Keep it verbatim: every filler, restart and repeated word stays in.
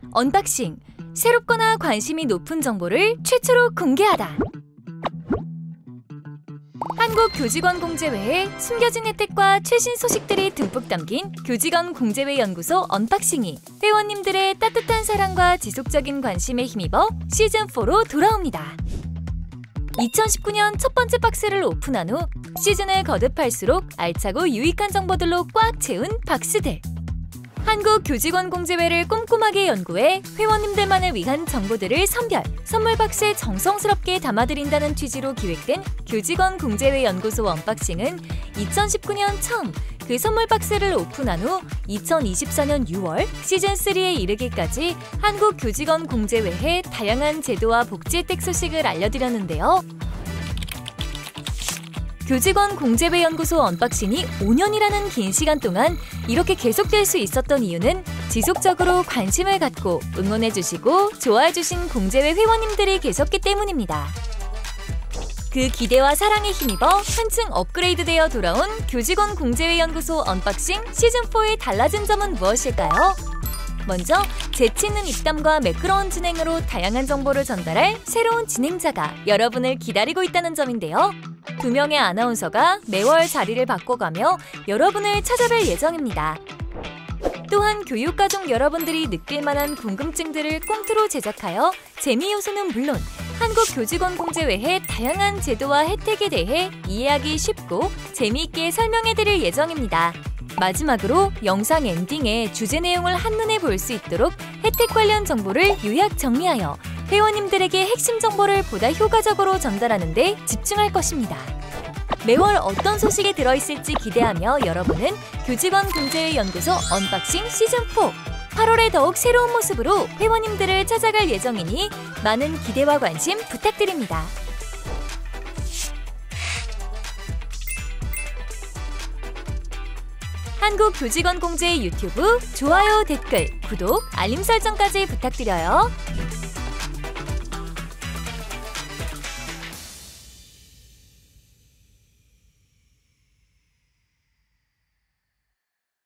언박싱, 새롭거나 관심이 높은 정보를 최초로 공개하다. 한국교직원공제회의 숨겨진 혜택과 최신 소식들이 듬뿍 담긴 교직원공제회 연구소 언박싱이 회원님들의 따뜻한 사랑과 지속적인 관심에 힘입어 시즌사로 돌아옵니다. 이천십구 년 첫 번째 박스를 오픈한 후 시즌을 거듭할수록 알차고 유익한 정보들로 꽉 채운 박스들. 한국교직원공제회를 꼼꼼하게 연구해 회원님들만을 위한 정보들을 선별, 선물 박스에 정성스럽게 담아드린다는 취지로 기획된 교직원공제회 연구소 언박싱은 이천십구 년 처음 그 선물 박스를 오픈한 후 이천이십사 년 유월 시즌삼에 이르기까지 한국교직원공제회의 다양한 제도와 복지 혜택 소식을 알려드렸는데요. 교직원공제회 연구소 언박싱이 오 년이라는 긴 시간 동안 이렇게 계속될 수 있었던 이유는 지속적으로 관심을 갖고 응원해주시고 좋아해주신 공제회 회원님들이 계셨기 때문입니다. 그 기대와 사랑에 힘입어 한층 업그레이드되어 돌아온 교직원공제회 연구소 언박싱 시즌사의 달라진 점은 무엇일까요? 먼저 재치있는 입담과 매끄러운 진행으로 다양한 정보를 전달할 새로운 진행자가 여러분을 기다리고 있다는 점인데요. 두 명의 아나운서가 매월 자리를 바꿔가며 여러분을 찾아뵐 예정입니다. 또한 교육가족 여러분들이 느낄 만한 궁금증들을 꽁트로 제작하여 재미 요소는 물론 한국교직원공제회의 다양한 제도와 혜택에 대해 이해하기 쉽고 재미있게 설명해드릴 예정입니다. 마지막으로 영상 엔딩에 주제 내용을 한눈에 볼 수 있도록 혜택 관련 정보를 요약 정리하여 회원님들에게 핵심 정보를 보다 효과적으로 전달하는 데 집중할 것입니다. 매월 어떤 소식이 들어있을지 기대하며 여러분은 교직원공제회 연구소 언박싱 시즌사 팔월에 더욱 새로운 모습으로 회원님들을 찾아갈 예정이니 많은 기대와 관심 부탁드립니다. 한국교직원공제회 유튜브 좋아요, 댓글, 구독, 알림 설정까지 부탁드려요.